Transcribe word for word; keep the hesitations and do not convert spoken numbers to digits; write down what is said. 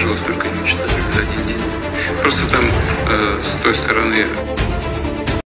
сложилось только нечто за один день. Просто там э, с той стороны